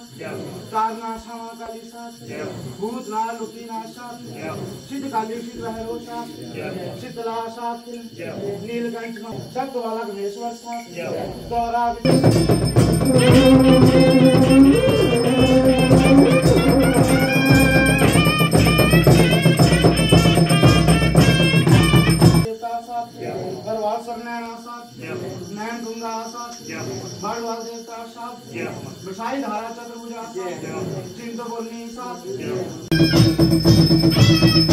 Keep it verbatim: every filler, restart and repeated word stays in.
साथ तारना क्षमा काली साथ भूत ना लुकी ना साथ सिद्ध काली सिद्ध रहरो साथ शीतला साथ नीलकंठ शब्द वाला गणेश्वर साथ गौरा नैन गंगा बाड़वाल देवता साथ बसाई धारा चतुर्भुजा चिंतपूर्णी साथ